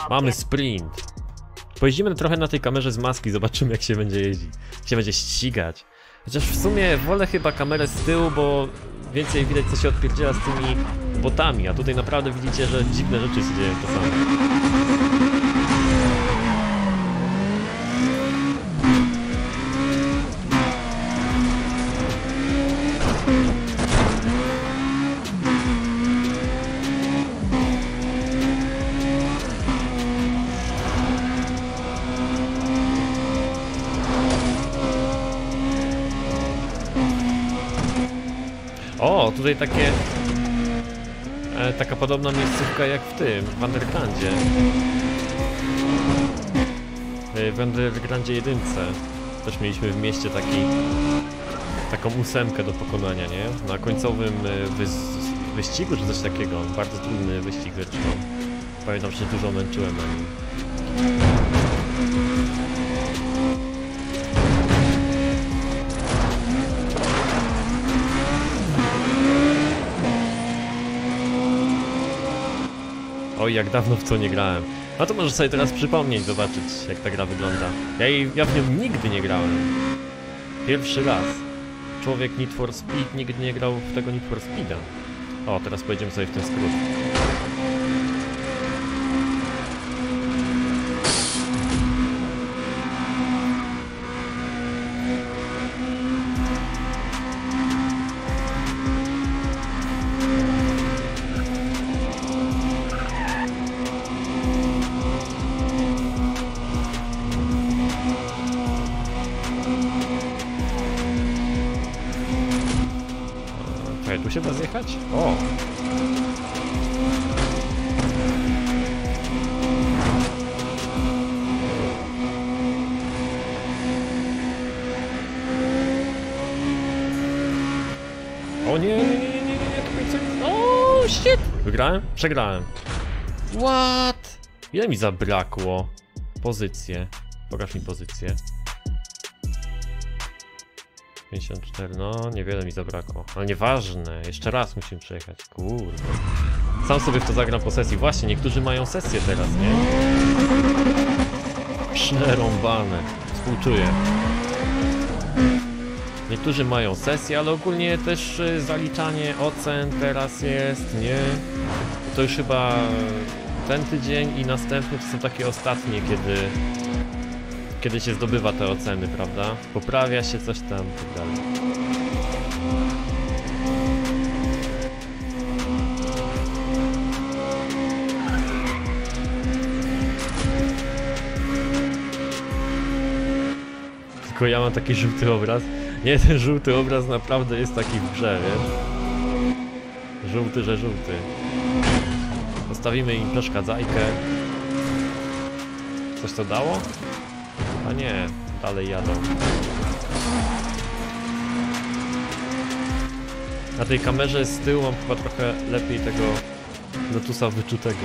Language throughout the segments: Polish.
Mamy sprint. Pojeździmy trochę na tej kamerze z maski, zobaczymy jak się będzie jeździć. Jak się będzie ścigać. Chociaż w sumie wolę chyba kamerę z tyłu, bo więcej widać co się odpierdziela z tymi botami. A tutaj naprawdę widzicie, że dziwne rzeczy się dzieją czasami. O, tutaj taka podobna miejscówka jak w tym, w Undergroundzie. W Undergroundzie 1 też mieliśmy w mieście taką 8 do pokonania, nie? Na końcowym wyścigu czy coś takiego. Bardzo trudny wyścig zresztą. Pamiętam, że dużo męczyłem na nim. Oj, jak dawno w to nie grałem. No to możesz sobie teraz przypomnieć, zobaczyć jak ta gra wygląda. Ja w nią nigdy nie grałem. Pierwszy raz. Człowiek Need for Speed nigdy nie grał w tego Need for Speeda. O, teraz pojedziemy sobie w ten skrót. Tu się da zjechać? O! O nie, o shit! Wygrałem? Przegrałem. What? Ile mi zabrakło? Pozycję. Pokaż mi pozycję. 54, no niewiele mi zabrakło, ale nieważne, jeszcze raz musimy przejechać, kurde. Sam sobie w to zagram po sesji, właśnie, niektórzy mają sesję teraz, nie? Przerąbane, współczuję. Niektórzy mają sesję, ale ogólnie też zaliczanie ocen teraz jest, nie? To już chyba ten tydzień i następny to są takie ostatnie, kiedy się zdobywa te oceny, prawda? Poprawia się coś tam, tak dalej. Tylko ja mam taki żółty obraz. Nie, ten żółty obraz naprawdę jest taki w grze, wiesz? Żółty, że żółty. Postawimy im przeszkadzajkę. Coś to dało? A nie, dalej jadą. Na tej kamerze z tyłu mam chyba trochę lepiej tego Lotusa wyczutego.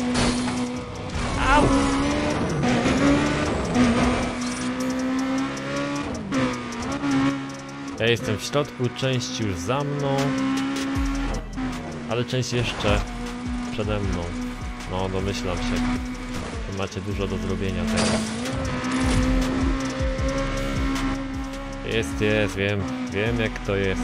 Au! Ja jestem w środku, część już za mną, ale część jeszcze przede mną. No, domyślam się. Macie dużo do zrobienia teraz. Jest, wiem jak to jest.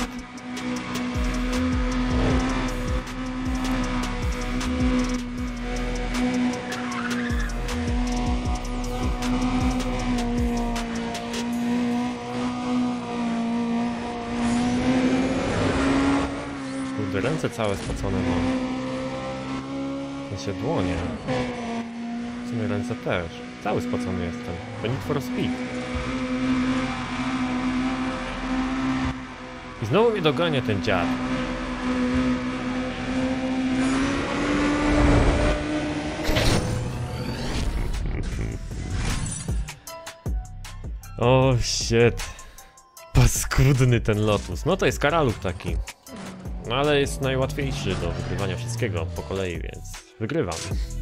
Kurde, ręce całe spocone mam. W sensie dłonie. W sumie ręce też. Cały spocony jestem. To Need for Speed. I znowu mnie dogania ten dziad. O shit. Paskudny ten Lotus. No to jest Karaluk taki. No ale jest najłatwiejszy do wygrywania wszystkiego po kolei, więc wygrywam.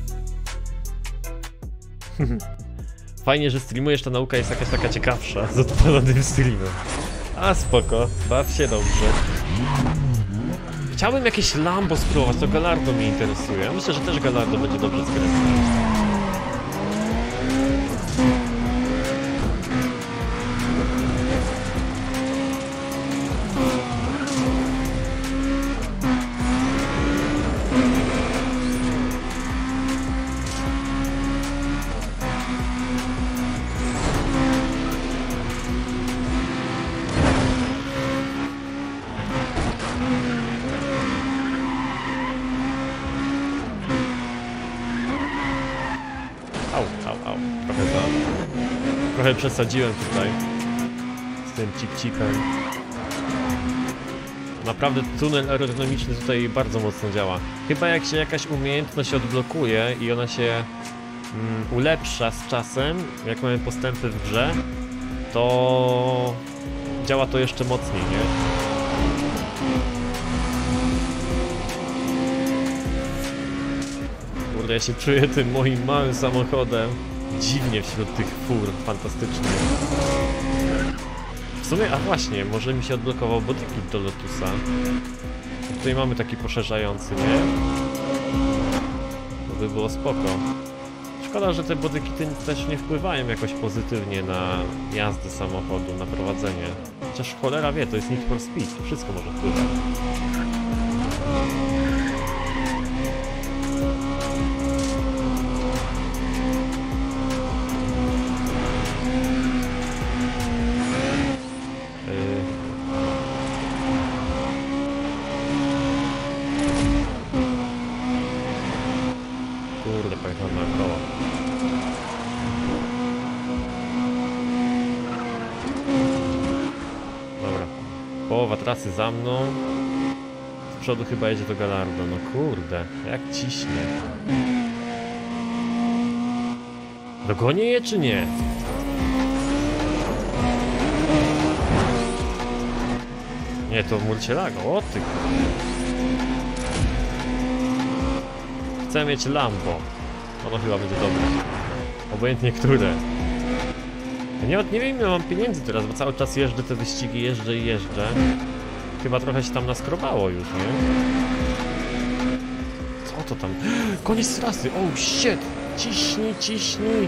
Fajnie, że streamujesz, ta nauka jest jakaś taka ciekawsza z odpalonym streamem. A spoko, baw się dobrze. Chciałbym jakieś Lambo spróbować, to Gallardo mnie interesuje. Ja myślę, że też Gallardo będzie dobrze skręcać. Au. Trochę przesadziłem tutaj z tym cip-cipem. Naprawdę tunel aerodynamiczny tutaj bardzo mocno działa. Chyba jak się jakaś umiejętność odblokuje i ona się ulepsza z czasem, jak mamy postępy w grze, to działa to jeszcze mocniej, nie? Kurde, ja się czuję tym moim małym samochodem dziwnie wśród tych fur, fantastycznie. W sumie, a właśnie, może mi się odblokował bodykit do Lotusa. Tutaj mamy taki poszerzający, nie? To by było spoko. Szkoda, że te bodykity też nie wpływają jakoś pozytywnie na jazdę samochodu, na prowadzenie. Chociaż cholera wie, to jest Need for Speed, to wszystko może wpływać. Kurde, pojechałem naokoło. Dobra. Połowa trasy za mną. Z przodu chyba jedzie to Gallardo. No kurde, jak ciśnie. Dogonię je czy nie? Nie, to Murcielago. O ty. Chcę mieć Lambo. Ono chyba będzie dobre. Obojętnie które. Nie wiem ile mam pieniędzy teraz, bo cały czas jeżdżę te wyścigi, jeżdżę. Chyba trochę się tam naskrobało już, nie? Co to tam? Koniec trasy! Oh shit! Ciśnij! Ciśnij!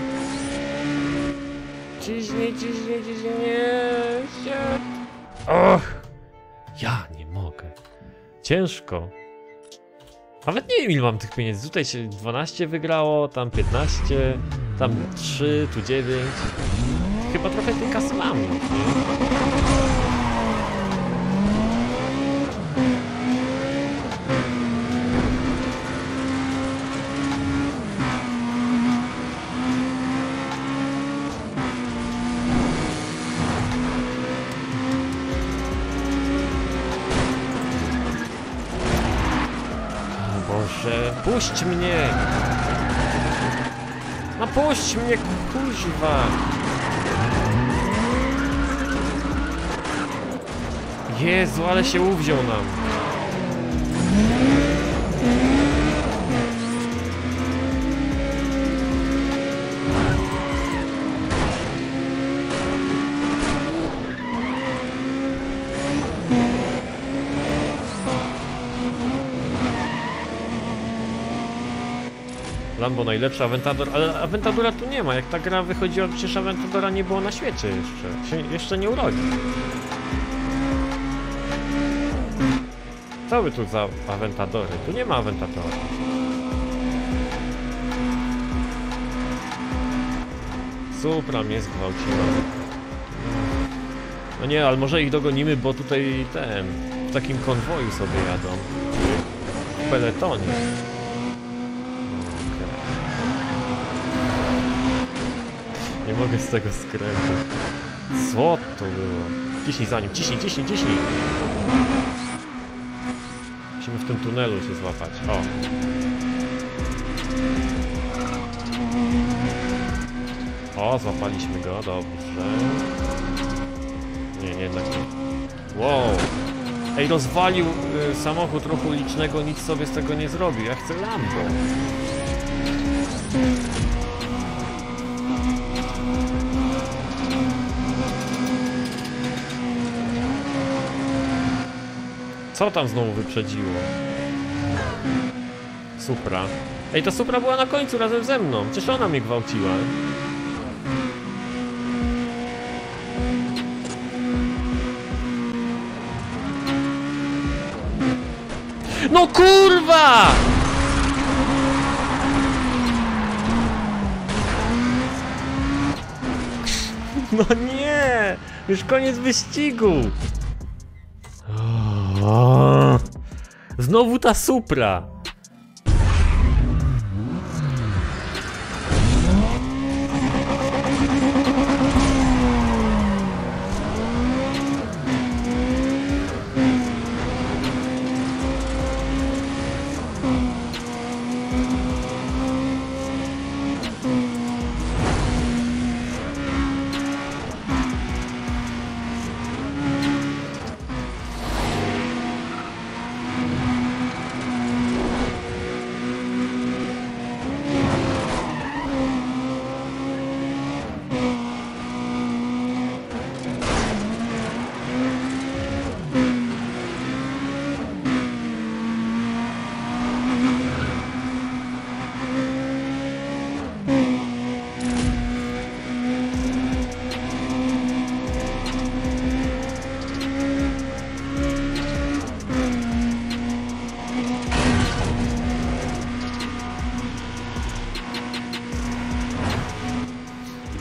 Shit! Och! Ja nie mogę. Ciężko. Nawet nie wiem ile mam tych pieniędzy. Tutaj się 12 wygrało, tam 15, tam 3, tu 9. Chyba trochę tej kasy mam. Nie? Boże, puść mnie! No puść mnie, kuźwa! Jezu, ale się uwziął nam! Lambo najlepsza, Aventador, ale Aventadora tu nie ma. Jak ta gra wychodziła, przecież Aventadora nie było na świecie jeszcze. Się jeszcze nie urodzi. Co by tu za Aventadory? Tu nie ma Aventadora. Supra mnie zgwałciła. No nie, ale może ich dogonimy, bo tutaj w takim konwoju sobie jadą. W peletonie. Nie mogę z tego skrętu. Co to było? Ciśnij za nim, ciśnij! Musimy w tym tunelu się złapać. O, złapaliśmy go, dobrze. Nie, jednak nie. Wow! Ej, rozwalił samochód ruchu ulicznego, nic sobie z tego nie zrobił. Ja chcę Lambo. Co tam znowu wyprzedziło? Supra. Ej, ta Supra była na końcu razem ze mną. Przecież ona mnie gwałciła. No kurwa! No nie! Już koniec wyścigu! Znowu ta Supra!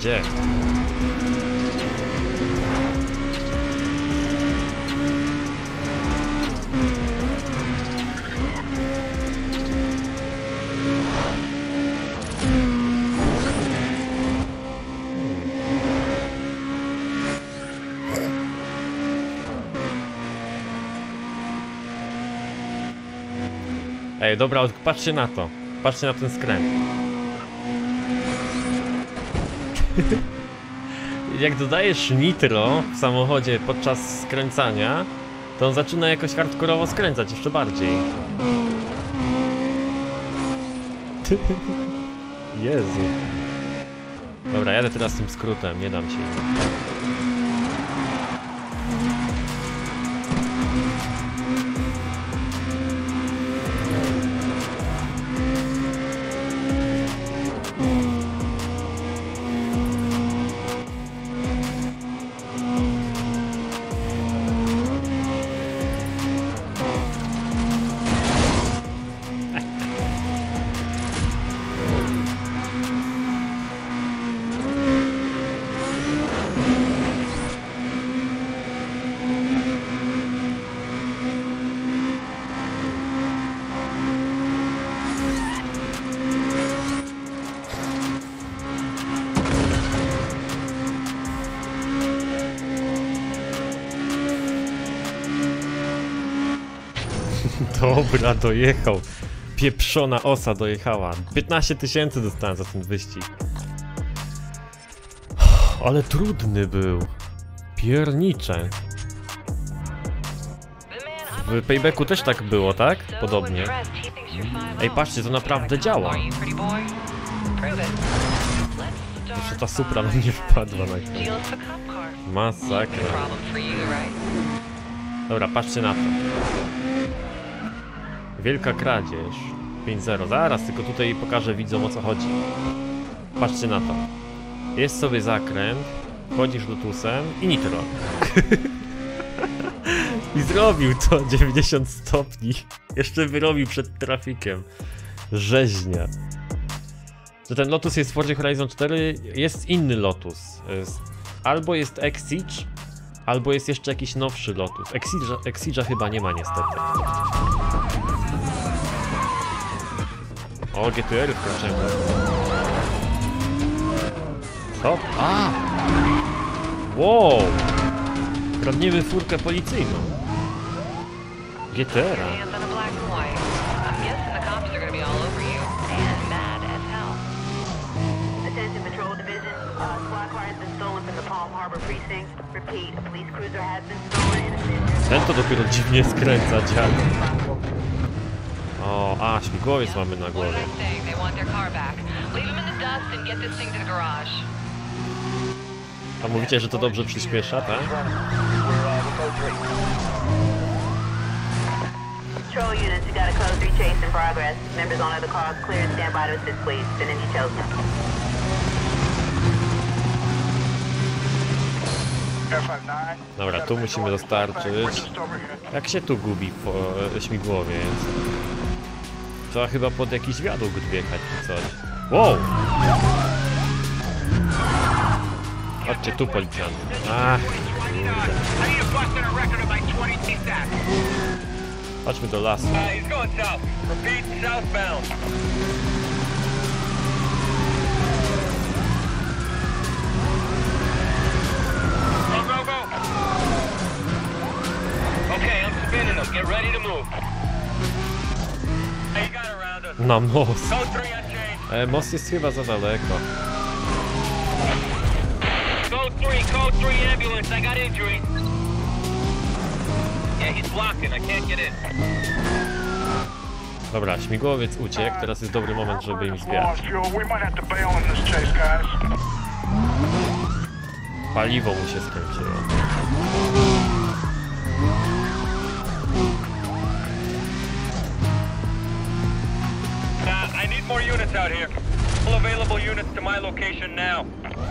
Gdzie? Ej, dobra, patrzcie na to. Patrzcie na ten skręt. Jak dodajesz nitro w samochodzie podczas skręcania, to on zaczyna jakoś hardkorowo skręcać jeszcze bardziej. Jezu. Dobra, jadę teraz tym skrótem, nie dam się. Dobra, dojechał. Pieprzona osa dojechała. 15 000 dostałem za ten wyścig. Ale trudny był. Piernicze. W Paybacku też tak było, tak? Podobnie. Ej, patrzcie, to naprawdę działa. Jeszcze ta Supra na mnie wpadła na chwilę. Masakra. Dobra, patrzcie na to. Wielka kradzież. 5-0. Zaraz, tylko tutaj pokażę widzom, o co chodzi. Patrzcie na to. Jest sobie zakręt, wchodzisz Lotusem i nitro. I zrobił to 90 stopni. Jeszcze wyrobił przed trafikiem. Rzeźnia. Że ten Lotus jest w Forzie Horizon 4, jest inny Lotus. Albo jest Exige, albo jest jeszcze jakiś nowszy Lotus. Exige'a chyba nie ma niestety. O, GTR wkończymy. Co? A! Wow! Kradniemy furkę policyjną. GTR-a. Ten to dopiero dziwnie skręca, dziad. O, a śmigłowiec mamy na głowie. A mówicie, że to dobrze przyspiesza, tak? Control units, you got a code 3 chase in progress. Members on other cars clear and stand by to assist, please. Send in details now. Dobra, tu musimy dostarczyć. Jak się tu gubi śmigłowiec? Trzeba chyba pod jakiś wiadukt wjechać czy coś. Wow! Chodźcie tu, policjanty. Ach, kurde. Chodźmy do lasu. Na most. Most jest chyba za daleko. Code 3, ambulance, I got injury. Yeah, he's blocking, I can't get in. Dobra, śmigłowiec uciekł, teraz jest dobry moment, żeby im zbierać. Paliwo mu się skończyło. I need more units out here. All available units to my location now.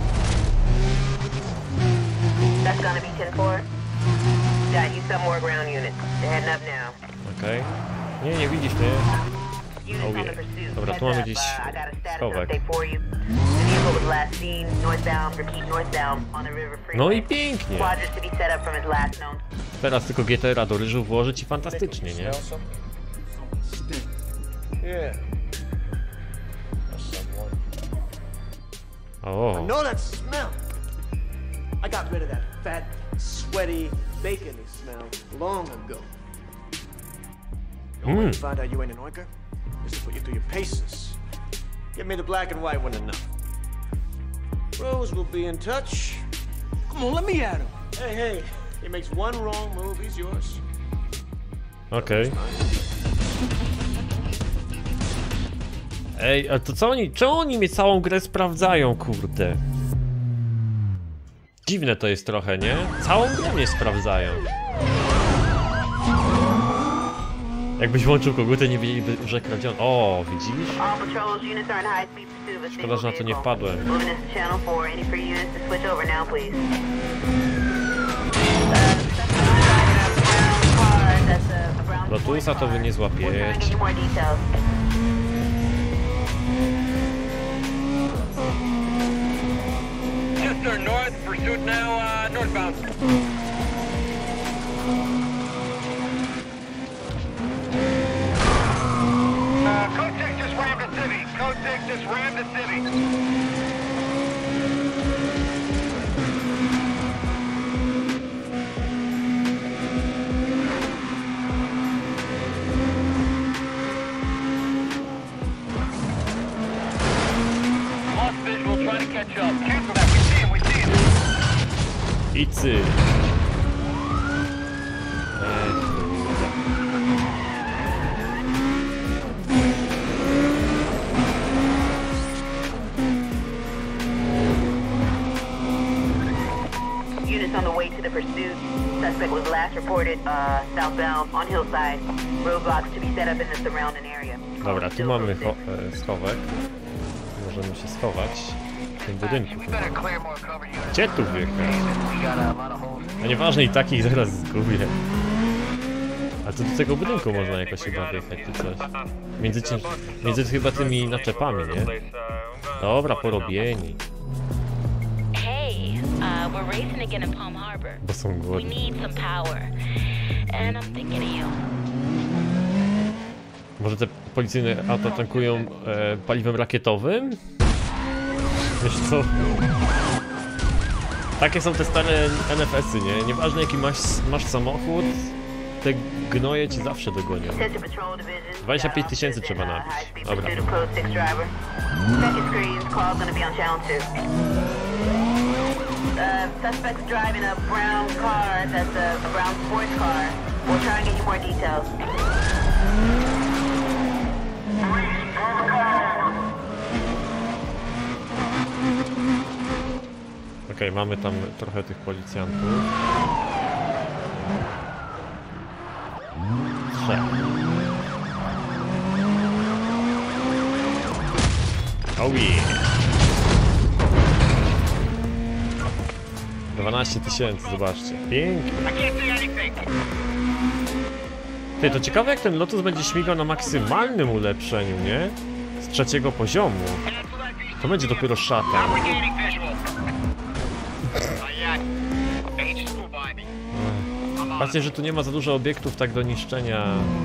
That's gonna be 10-4. Got you some more ground units. They're heading up now. Okej. Nie, nie widzisz mnie. Units on the Ojej. pursuit. Dobra, tu Heads mamy up, jakiś I got a status schowek. update for you. The vehicle was last seen northbound, repeat northbound on the river freeway. No i pięknie. Quadrants to be set up from his last known. Teraz tylko GTR-a do ryżu włożyć i fantastycznie, nie? Yeah. O, know that smell. I got rid of that fat, sweaty, bacony smell long ago. The way to find out you ain't an oinker is to put you through your paces. Give me the black and white one enough. Rose will be in touch. Come on, let me at him. Hey, hey. He makes one wrong move, he's yours. okej. Ej, a to co oni, czemu oni mnie całą grę sprawdzają, kurde? Dziwne to jest trochę, nie? Całą grę mnie sprawdzają. Jakbyś włączył koguty, nie wiedzieliby, że kradziono. O, widzisz? All patrols, units are in high speed pursuit of a Szkoda, że na to nie wpadłem. Moving us to channel 4. Any free units to switch over now, please. Lotusa to wy nie złapiecie. Chester north, pursuit now northbound. Code 6 just rammed the city. Code 6 just rammed the city. Lost visual, trying to catch up. Cancel that. We see him. We see him. I cyk. Units on the way to the pursuit. Suspect was last reported southbound on Hillside. Roadblocks to be set up in the surrounding area. Dobra, tu mamy schowek. Możemy się schować w tym budynku. Gdzie tu wjechać? No nieważne, i takich zaraz zgubię. A to do tego budynku można jakoś chyba wjechać czy coś. Między chyba tymi naczepami, nie? Dobra, porobieni. We're racing again in Palm Harbor. Bo są We głodni. need some power. And I'm thinking of you. Może te policyjne auta tankują paliwem rakietowym? Wiesz co? Takie są te stare NFS-y, nie? Nieważne jaki masz samochód, te gnoje ci zawsze dogonią. 25 000 trzeba nabić. Dobra. Suspect's driving a brown car. That's a brown sports car. We'll try and get you more details. Okej, mamy tam trochę tych policjantów. Trzech. Oh yeah. 12 000, zobaczcie. Pięknie. Ty, to ciekawe jak ten Lotus będzie śmigał na maksymalnym ulepszeniu, nie? Z 3. poziomu. To będzie dopiero szata. Patrzcie, że tu nie ma za dużo obiektów tak do niszczenia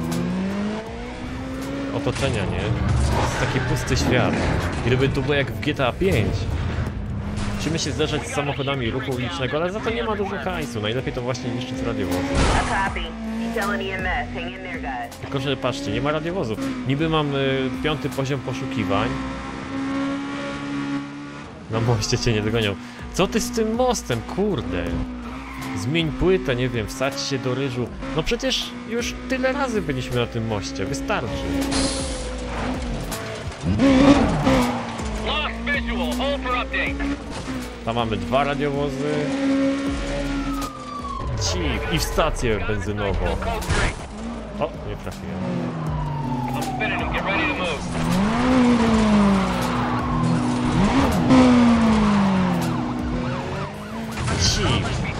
otoczenia, nie? To jest taki pusty świat. Gdyby tu było jak w GTA 5. Musimy się zderzać z samochodami ruchu ulicznego, ale za to nie ma dużo hajsu. Najlepiej to właśnie niszczyć radiowozy. Tylko, że patrzcie, nie ma radiowozów. Niby mam 5. poziom poszukiwań. Na moście cię nie dogonią. Co ty z tym mostem, kurde? Zmień płytę, nie wiem, wsadź się do ryżu. No przecież już tyle razy byliśmy na tym moście, wystarczy. Tam mamy 2 radiowozy. I w stację benzynową. O, nie trafiłem.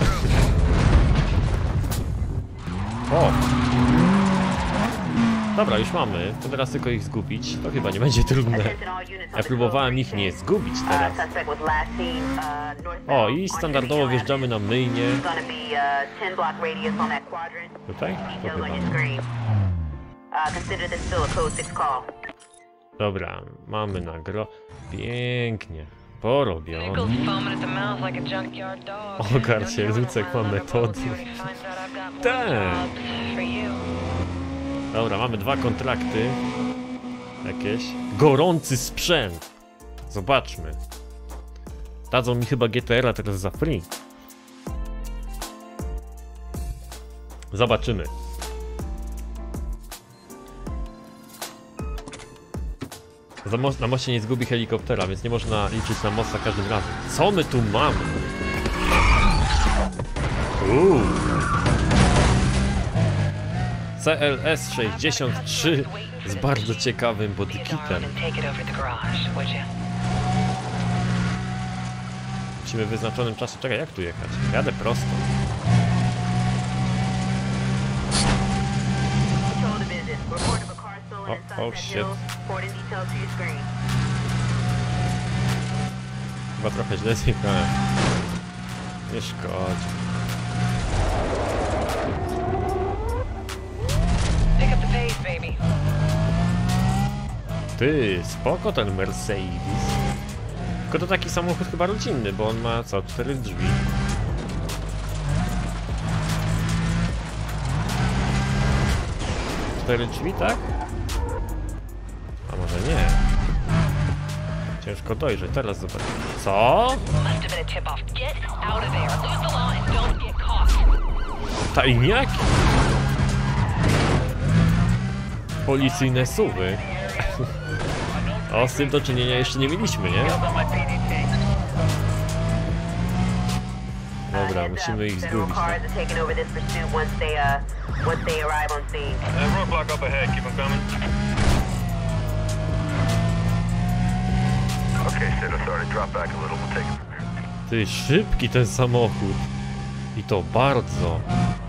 O! Dobra, Dobra, już mamy. To teraz tylko ich zgubić. To chyba nie będzie trudne. Ja próbowałem ich nie zgubić teraz. O, i standardowo wjeżdżamy na myjnię. Tutaj? To chyba. Dobra, mamy nagro. Pięknie. Porobione. Ogarcie, Lucek ma metody. Tak. Dobra, mamy 2 kontrakty. Jakieś. Gorący sprzęt. Zobaczmy. Dadzą mi chyba GTR-a teraz za free. Zobaczymy. Na moście nie zgubi helikoptera, więc nie można liczyć na most za każdym razem. Co my tu mamy? CLS-63 z bardzo ciekawym bodykitem. Musimy w wyznaczonym czasie... Czekaj, jak tu jechać? Jadę prosto. O, shit. Chyba trochę źle zjechałem. Nie szkodzi. Ty, spoko ten Mercedes. Tylko to taki samochód chyba rodzinny, bo on ma co? 4 drzwi. Cztery drzwi, tak? A może nie? Ciężko dojrzeć, teraz zobaczymy. Co? Tajniaki? Policyjne suwy. O, z tym do czynienia jeszcze nie mieliśmy, nie? Dobra, musimy ich zgubić. Ty, szybki ten samochód. I to bardzo.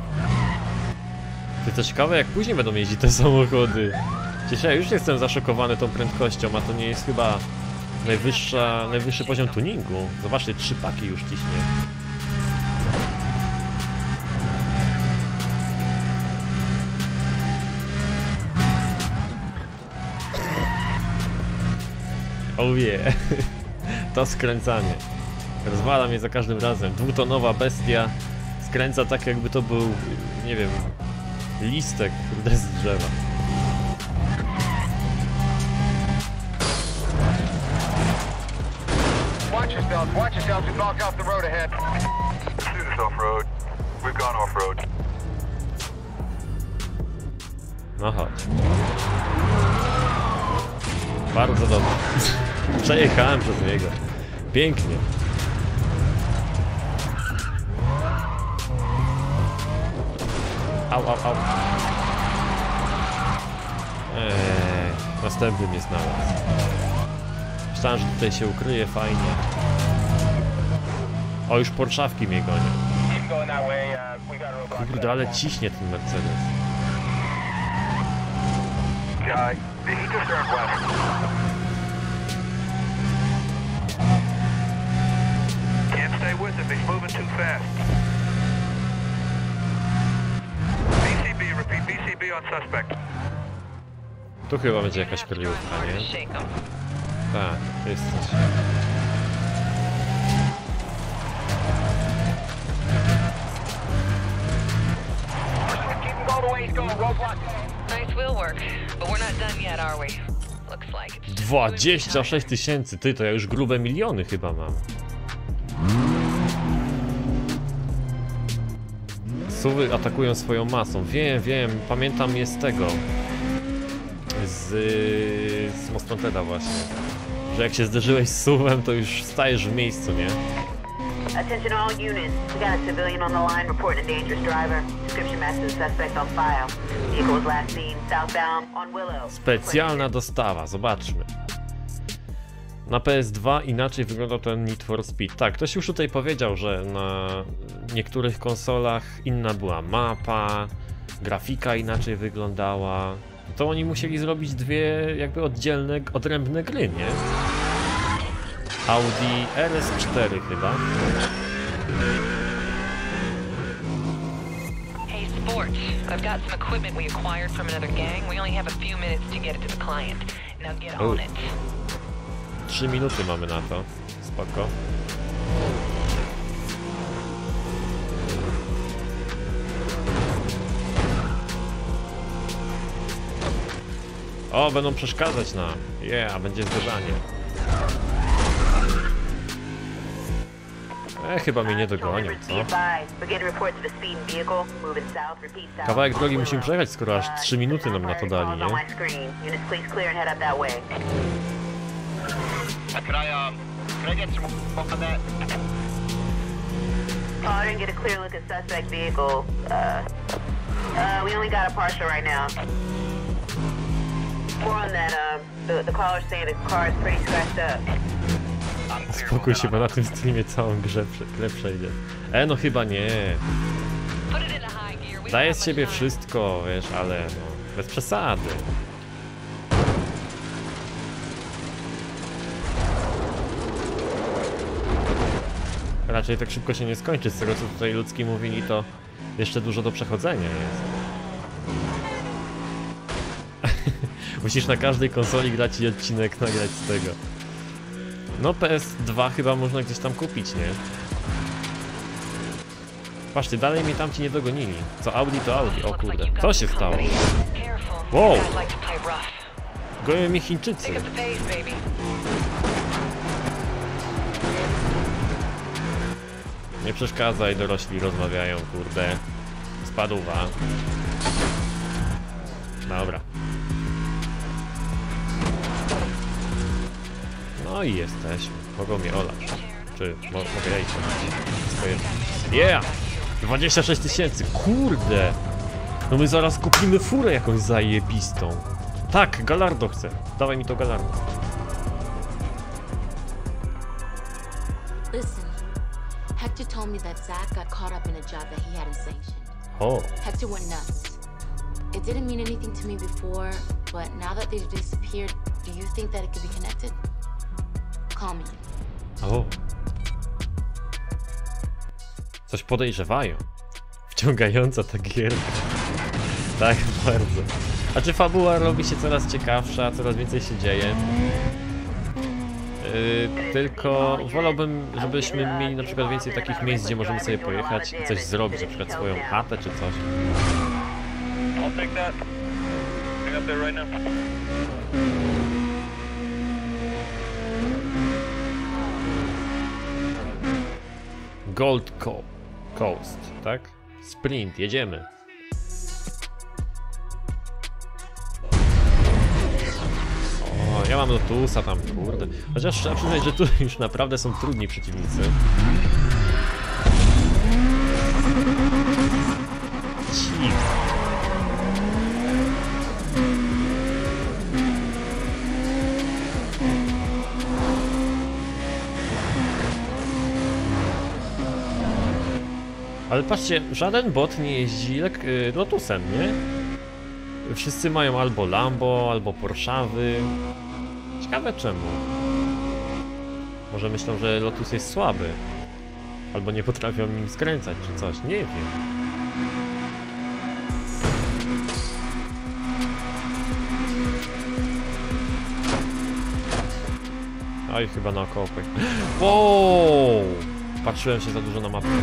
Ty, to ciekawe, jak później będą jeździć te samochody. Przecież ja już jestem zaszokowany tą prędkością, a to nie jest chyba najwyższy poziom tuningu. Zobaczcie, 3 paki już ciśnie. Oh yeah. To skręcanie. Rozwala mnie za każdym razem. 2-tonowa bestia skręca tak, jakby to był, nie wiem, listek, kurde, z drzewa. Watch yourselves, we blocked off the road ahead. Pursuit is off-road. We've gone off-road. No chodź. Bardzo dobrze. Przejechałem przez niego. Pięknie. Au, au, au. Następny mnie znalazł. Myślałem, że tutaj się ukryje fajnie. O, już porszawki mnie gonią. Kurde, ale ciśnie ten Mercedes. Can't stay with him, he's moving too fast. BCB, repeat, BCB on suspect. Tu chyba będzie jakaś kryjówka, nie? Tak, to jest coś. Nice wheel work, but we're not done yet, are we? Looks like it's 26 000, ty, to ja już grube miliony chyba mam. Suwy atakują swoją masą. Wiem, pamiętam je z tego. Z Most Wanteda właśnie. Że jak się zderzyłeś z suwem, to już stajesz w miejscu, nie? Attention all units. We got a civilian on the line reporting a dangerous driver. Description matches the suspect on file. Vehicle was last seen southbound on Willow. Specjalna dostawa, zobaczmy. Na PS2 inaczej wyglądał ten Need for Speed. Tak, ktoś już tutaj powiedział, że na niektórych konsolach inna była mapa, grafika inaczej wyglądała. to oni musieli zrobić dwie jakby oddzielne, odrębne gry, nie? Audi RS4 chyba. Hey, Sport. I've got some equipment we acquired from another gang. We only have a few minutes to get it to the client. Now get on it. 3 minuty mamy na to. Spoko. O, będą przeszkadzać nam. Będzie zderzanie. Chyba mnie nie dogonią, co? Kawałek drogi musimy przejechać, skoro aż 3 minuty nam na to dali, nie? Can I get some on that? Oh, I didn't get a clear look at suspect vehicle. We only got a partial right now. More on that, the caller's saying the car is pretty scratched up. Spokój się, bo na tym streamie całą grę przejdzie. No chyba nie. Daję z siebie wszystko, wiesz, ale no, bez przesady. Raczej tak szybko się nie skończy. Z tego, co tutaj ludzki mówili, to jeszcze dużo do przechodzenia jest. Musisz na każdej konsoli grać i odcinek nagrać z tego. No PS2 chyba można gdzieś tam kupić, nie? Patrzcie, dalej mnie tamci nie dogonili. Co Audi to Audi, o kurde. Co się stało? Wow! Gonią mi Chińczycy. Nie przeszkadzaj, dorośli rozmawiają, kurde. Spadła. Dobra. No i jesteśmy. Mogą mnie olać. Czy mogę ja iść swoje... 26 000, kurde! No my zaraz kupimy furę jakąś zajebistą. Tak, Gallardo chcę. Dawaj mi to Gallardo. Listen, Hector told me that Zach got caught up in a job that he hadn't sanctioned. Oh. Hector went nuts. It didn't mean anything to me before, but now that they've disappeared, do you think that it could be connected? Call me. O. Coś podejrzewają. Wciągająca ta gierka. Tak, bardzo. A czy fabuła robi się coraz ciekawsza, coraz więcej się dzieje? Tylko wolałbym, żebyśmy mieli na przykład więcej takich miejsc, gdzie możemy sobie pojechać i coś zrobić, na przykład swoją chatę czy coś. I'll take that. Bring up there right now. Gold Coast, tak? Sprint, jedziemy. O, ja mam Lotusa tam, kurde. Chociaż trzeba przyznać, że tu już naprawdę są trudni przeciwnicy. Ale patrzcie, żaden bot nie jeździ Lotusem, nie? Wszyscy mają albo Lambo, albo Porschawy. Ciekawe czemu. Może myślą, że Lotus jest słaby. Albo nie potrafią nim skręcać, czy coś, nie wiem. Oj, chyba naokoło. Wow! Patrzyłem się za dużo na mapę.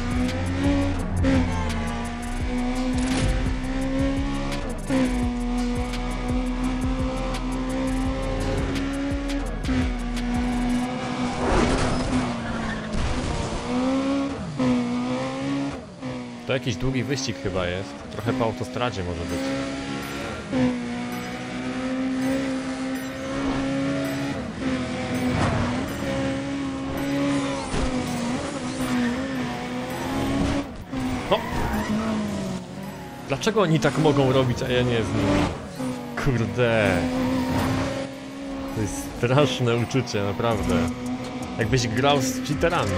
To jakiś długi wyścig chyba jest. Trochę po autostradzie może być. No! Dlaczego oni tak mogą robić, a ja nie z nimi? Kurde. To jest straszne uczucie, naprawdę. Jakbyś grał z cheaterami.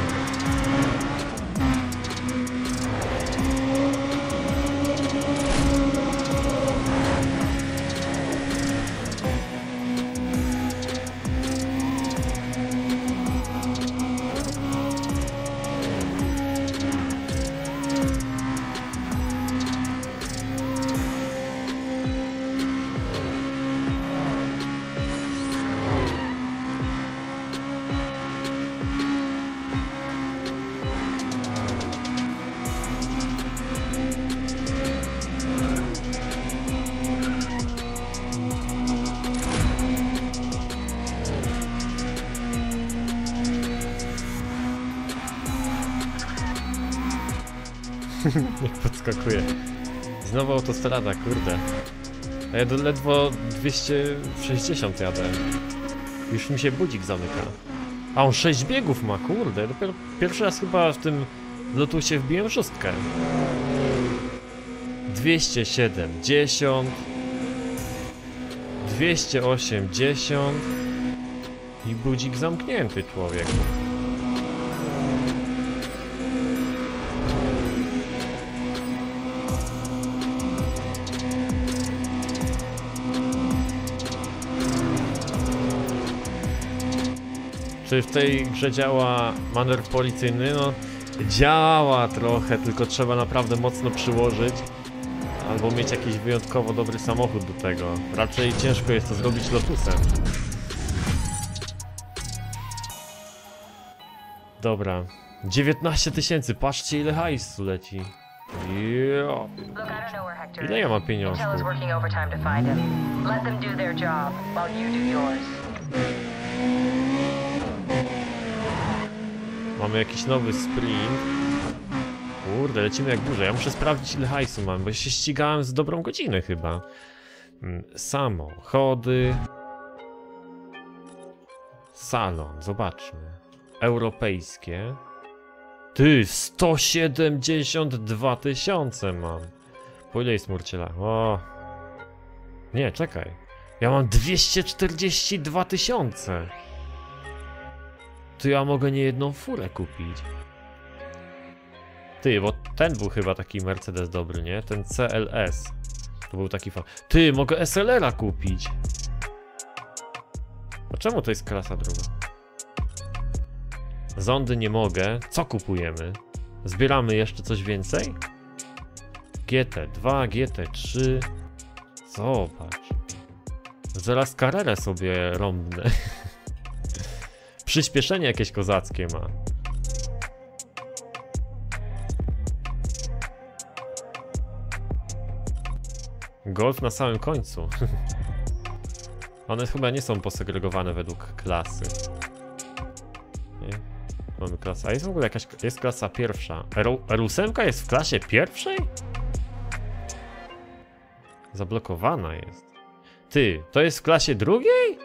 Niech podskakuje. Znowu autostrada, kurde. A ja ledwo 260 jadę. Już mi się budzik zamyka. A on 6 biegów ma, kurde. Dopiero pierwszy raz chyba w tym Lotusie wbiłem szóstkę. 270, 280 i budzik zamknięty, człowiek. Czy w tej grze działa manewr policyjny? No, działa trochę, tylko trzeba naprawdę mocno przyłożyć. Albo mieć jakiś wyjątkowo dobry samochód do tego. Raczej ciężko jest to zrobić Lotusem. Dobra. 19 000, patrzcie ile hajsu leci. Jo. Ile ja mam pieniążków? Mamy jakiś nowy sprint. Kurde, lecimy jak burza. Ja muszę sprawdzić ile hajsu mam, bo się ścigałem z dobrą godzinę chyba. Samochody. Salon, zobaczmy. Europejskie. Ty, 172 000 mam. Po ile jest Murciela? O. Nie, czekaj. Ja mam 242 000. To ja mogę niejedną furę kupić. Ty, bo ten był chyba taki Mercedes dobry, nie? Ten CLS. To był taki fan. Ty, mogę SLR-a kupić. A czemu to jest klasa druga? Zondy nie mogę. Co kupujemy? Zbieramy jeszcze coś więcej? GT2, GT3. Zobacz. Zaraz karierę sobie rąbnę. Przyspieszenie jakieś kozackie ma. Golf na samym końcu. One chyba nie są posegregowane według klasy. Nie? Mamy klasę. A jest w ogóle jakaś. Jest klasa pierwsza. R8 jest w klasie pierwszej? Zablokowana jest. Ty, to jest w klasie drugiej?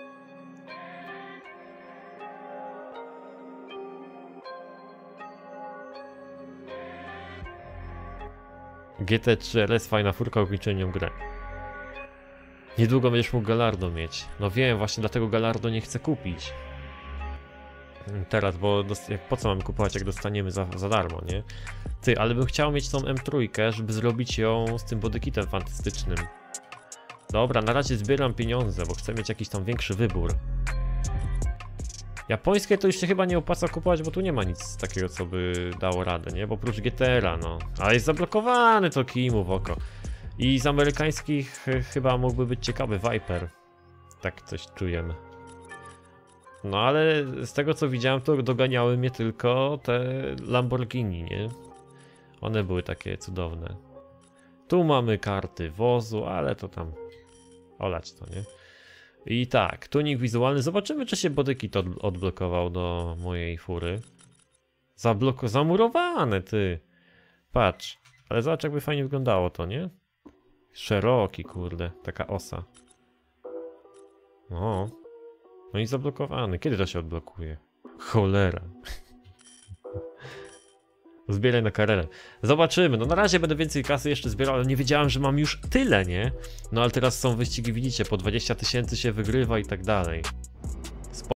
GT3 RS, fajna furka, ukończeniu grę. Niedługo będziesz mógł Gallardo mieć. No wiem, właśnie dlatego Gallardo nie chcę kupić. Teraz, bo po co mamy kupować, jak dostaniemy za darmo, nie? Ty, ale bym chciał mieć tą M3, żeby zrobić ją z tym bodykitem fantastycznym. Dobra, na razie zbieram pieniądze, bo chcę mieć jakiś tam większy wybór. Japońskie to już się chyba nie opłaca kupować, bo tu nie ma nic takiego, co by dało radę, nie? Bo oprócz GTR-a, no. Ale jest zablokowany, to kimu w oko. I z amerykańskich chyba mógłby być ciekawy Viper. Tak coś czujemy. No ale z tego co widziałem, to doganiały mnie tylko te Lamborghini, nie? One były takie cudowne. Tu mamy karty wozu, ale to tam... olać to, nie? I tak, tuning wizualny. Zobaczymy, czy się bodykit odblokował do mojej fury. Zamurowane, ty. Patrz. Ale zobacz, jakby fajnie wyglądało to, nie? Szeroki, kurde. Taka osa. O. No i zablokowany. Kiedy to się odblokuje? Cholera. Zbieraj na karierę. Zobaczymy. No na razie będę więcej kasy jeszcze zbierał, ale nie wiedziałem, że mam już tyle, nie? No ale teraz są wyścigi, widzicie, po 20 000 się wygrywa i tak dalej.